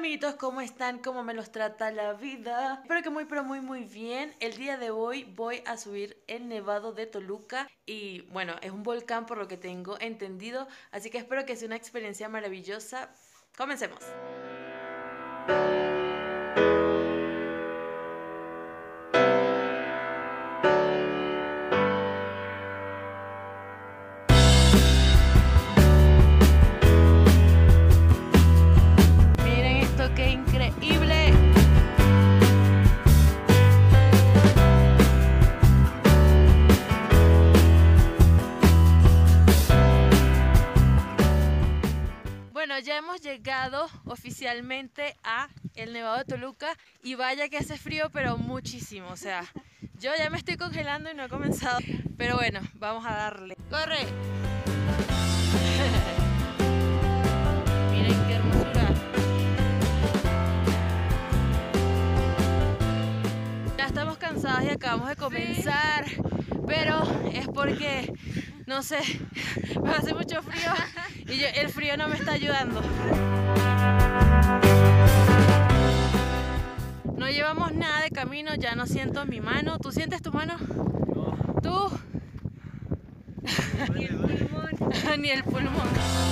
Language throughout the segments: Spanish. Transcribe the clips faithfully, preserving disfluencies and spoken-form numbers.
amiguitos, ¿cómo están? ¿Cómo me los trata la vida? Espero que muy pero muy muy bien. El día de hoy voy a subir el Nevado de Toluca y bueno, es un volcán por lo que tengo entendido, así que espero que sea una experiencia maravillosa. Comencemos. Miren esto, qué increíble. Bueno, ya hemos llegado oficialmente a el Nevado de Toluca y vaya que hace frío, pero muchísimo, o sea, yo ya me estoy congelando y no he comenzado, pero bueno, vamos a darle. ¡Corre! Miren qué hermosura. Ya estamos cansadas y acabamos de comenzar, pero es porque, no sé, me hace mucho frío y yo, el frío no me está ayudando. No llevamos nada de camino, ya no siento mi mano. ¿Tú sientes tu mano? No. ¿Tú? Ni el pulmón. Ni el pulmón.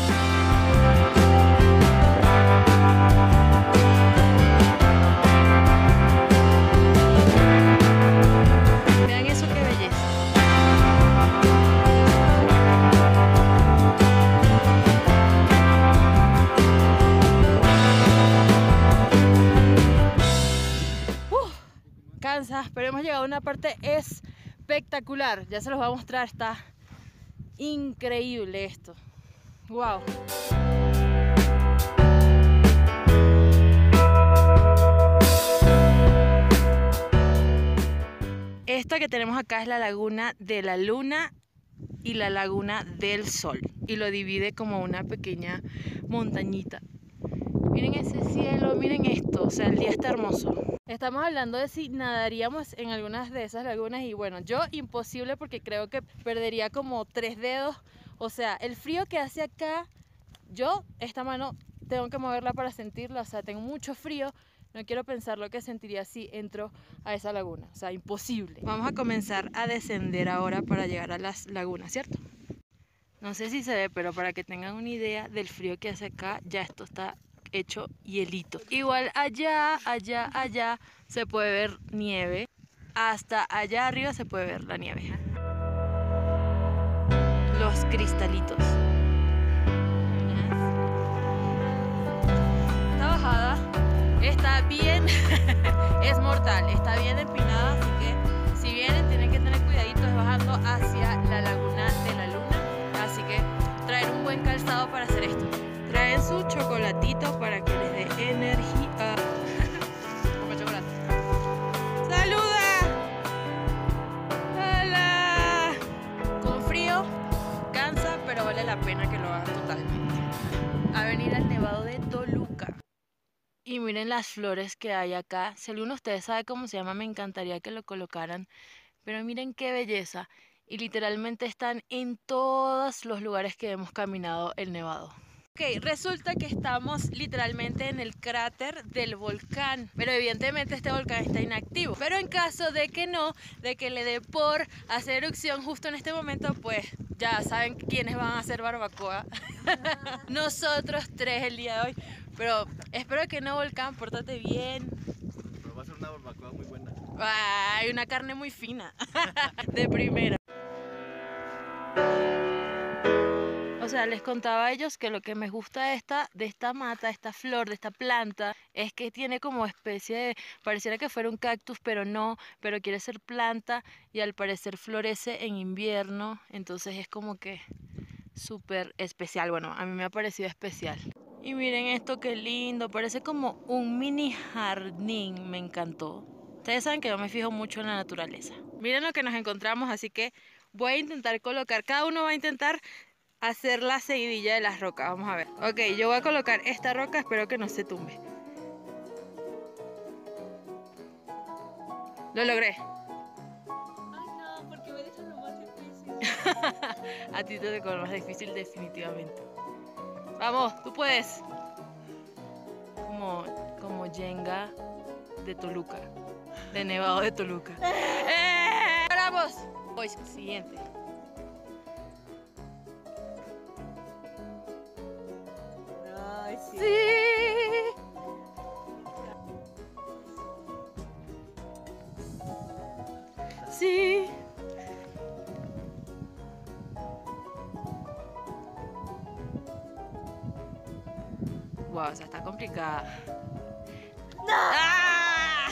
Vean eso, qué belleza. Cansa, pero hemos llegado a una parte espectacular. Ya se los voy a mostrar, está increíble esto. Wow. Esta que tenemos acá es la laguna de la luna y la laguna del sol, y lo divide como una pequeña montañita. Miren ese cielo, miren esto, o sea, el día está hermoso. Estamos hablando de si nadaríamos en algunas de esas lagunas y bueno, yo imposible porque creo que perdería como tres dedos. O sea, el frío que hace acá, yo esta mano tengo que moverla para sentirla, o sea, tengo mucho frío. No quiero pensar lo que sentiría si entro a esa laguna, o sea, imposible. Vamos a comenzar a descender ahora para llegar a las lagunas, ¿cierto? No sé si se ve, pero para que tengan una idea del frío que hace acá, ya esto está hecho hielito. Igual allá, allá, allá se puede ver nieve. Hasta allá arriba se puede ver la nieve. Los cristalitos. Esta bajada está bien, es mortal, está bien empinada, así que si vienen tienen que tener cuidadito, es bajando hacia la laguna de la luna. Así que traer un buen calzado para hacer esto. Traen su chocolatito para que les dé energía. Como chocolate. ¡Saluda! ¡Hola! Con frío, cansa, pero vale la pena que lo hagan totalmente. A venir al Nevado de Toluca. Y miren las flores que hay acá. Si alguno de ustedes sabe cómo se llama, me encantaría que lo colocaran. Pero miren qué belleza. Y literalmente están en todos los lugares que hemos caminado el Nevado. Ok, resulta que estamos literalmente en el cráter del volcán, pero evidentemente este volcán está inactivo. Pero en caso de que no, de que le dé por hacer erupción justo en este momento, pues ya saben quiénes van a hacer barbacoa. Nosotros tres el día de hoy. Pero espero que no, volcán, pórtate bien. Pero va a ser una barbacoa muy buena. Ay, una carne muy fina. De primera. O sea, les contaba a ellos que lo que me gusta de esta, de esta mata, de esta flor, de esta planta, es que tiene como especie de, pareciera que fuera un cactus, pero no, pero quiere ser planta y al parecer florece en invierno, entonces es como que súper especial. Bueno, a mí me ha parecido especial. Y miren esto, qué lindo, parece como un mini jardín, me encantó. Ustedes saben que yo me fijo mucho en la naturaleza. Miren lo que nos encontramos, así que voy a intentar colocar, cada uno va a intentar hacer la seguidilla de las rocas. Vamos a ver. Ok, yo voy a colocar esta roca, espero que no se tumbe. Lo logré. Ay no, porque me dejan lo más difícil. A ti te tocó lo más difícil definitivamente. Vamos, tú puedes. Como Moyenga de Toluca, de Nevado de Toluca. ¡Eh! ¡Paramos! Voy, siguiente. Ay, sí. Sí. Sí. Wow, o sea, está complicada. ¡No! ¡Ah!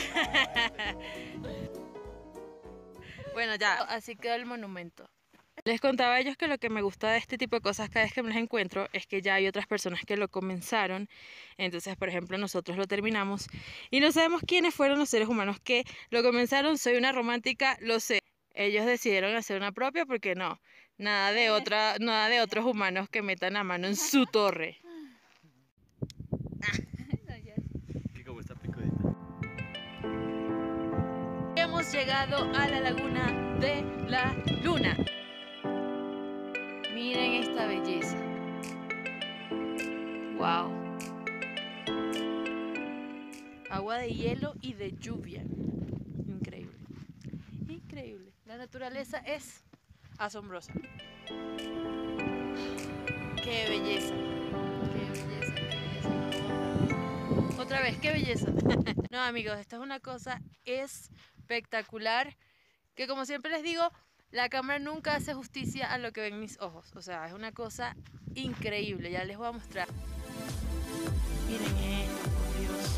Bueno, ya, así quedó el monumento. Les contaba a ellos que lo que me gusta de este tipo de cosas cada vez que me las encuentro es que ya hay otras personas que lo comenzaron. Entonces, por ejemplo, nosotros lo terminamos y no sabemos quiénes fueron los seres humanos que lo comenzaron. Soy una romántica, lo sé. Ellos decidieron hacer una propia porque no, nada de otra, nada de otros humanos que metan la mano en su torre. No, ya. Que como está picudita. Hemos llegado a la laguna de la luna. Miren esta belleza. Wow. Agua de hielo y de lluvia. Increíble. Increíble. La naturaleza es asombrosa. Qué belleza. Qué belleza, qué belleza. Otra vez, qué belleza. No, amigos, esto es una cosa espectacular. Que como siempre les digo, la cámara nunca hace justicia a lo que ven mis ojos. O sea, es una cosa increíble. Ya les voy a mostrar. Miren esto, por Dios.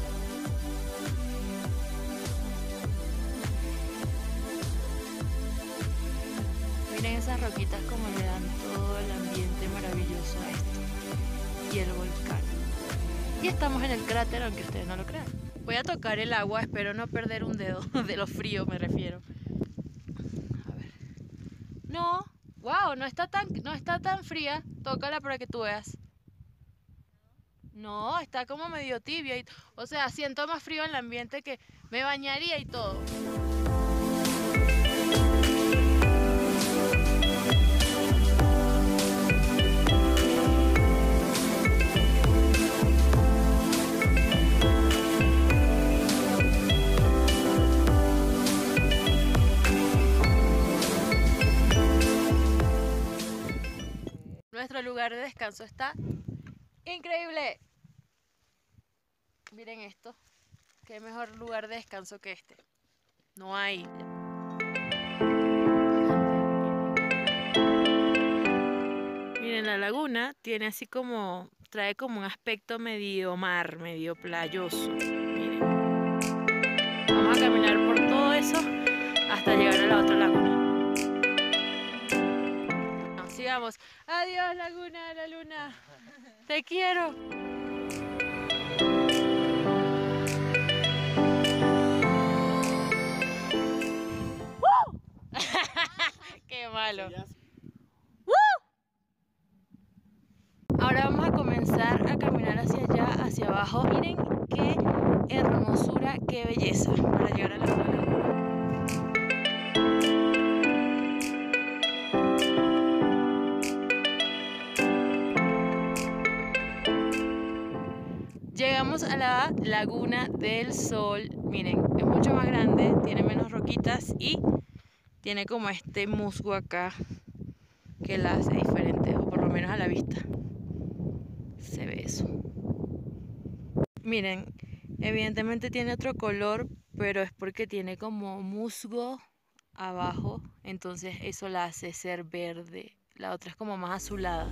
Miren esas roquitas como le dan todo el ambiente maravilloso a esto. Y el volcán. Y estamos en el cráter, aunque ustedes no lo crean. Voy a tocar el agua, espero no perder un dedo. De lo frío me refiero. A ver. No, wow, no está tan, no está tan fría. Tócala para que tú veas. No, está como medio tibia. Y, o sea, siento más frío en el ambiente que me bañaría y todo. Nuestro lugar de descanso está increíble. Miren esto. Qué mejor lugar de descanso que este. No hay. Miren, la laguna tiene así como, trae como un aspecto medio mar, medio playoso. Miren. Vamos a caminar por todo eso hasta llegar a la otra laguna. Sigamos. Adiós, laguna, la luna. Te quiero. ¡Woo! Qué malo. ¡Woo! Ahora vamos a comenzar a caminar hacia allá, hacia abajo. Miren qué hermosura, qué belleza para llegar a la otra laguna. Llegamos a la Laguna del Sol. Miren, es mucho más grande, tiene menos roquitas y tiene como este musgo acá que la hace diferente, o por lo menos a la vista se ve eso. Miren, evidentemente tiene otro color, pero es porque tiene como musgo abajo, entonces eso la hace ser verde. La otra es como más azulada.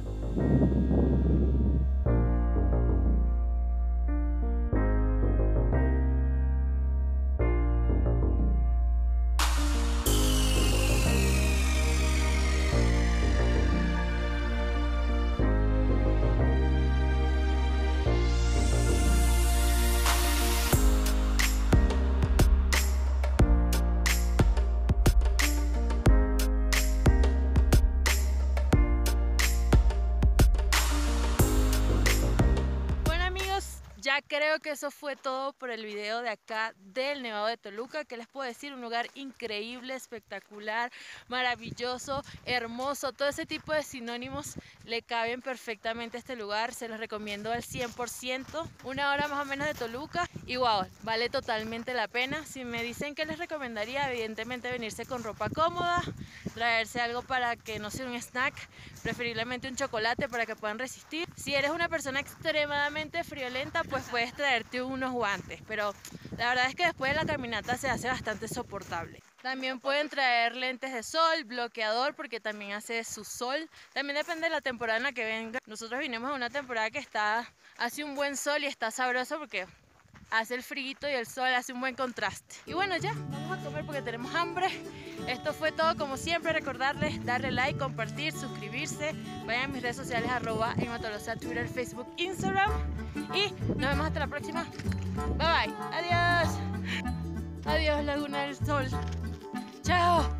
creo que eso fue todo por el video de acá del Nevado de Toluca. ¿Qué les puedo decir? Un lugar increíble, espectacular, maravilloso, hermoso. Todo ese tipo de sinónimos le caben perfectamente a este lugar. Se los recomiendo al cien por ciento. Una hora más o menos de Toluca y wow, vale totalmente la pena. Si me dicen que les recomendaría, evidentemente venirse con ropa cómoda, traerse algo para que no sea un snack, preferiblemente un chocolate para que puedan resistir. Si eres una persona extremadamente friolenta, pues puedes traerte unos guantes, pero la verdad es que después de la caminata se hace bastante soportable. También pueden traer lentes de sol, bloqueador, porque también hace su sol. También depende de la temporada en la que venga. Nosotros vinimos a una temporada que está, hace un buen sol y está sabroso porque hace el frío y el sol hace un buen contraste. Y bueno, ya, vamos a comer porque tenemos hambre. Esto fue todo, como siempre, recordarles darle like, compartir, suscribirse. Vayan a mis redes sociales, arroba en Matolosa, Twitter, Facebook, Instagram. Y nos vemos hasta la próxima. Bye bye. Adiós. Adiós, Laguna del Sol. Chao.